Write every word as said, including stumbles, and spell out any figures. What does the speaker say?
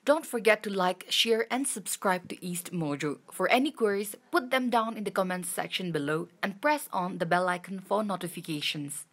Don't forget to like, share, and subscribe to EastMojo. For any queries, put them down in the comments section below and press on the bell icon for notifications.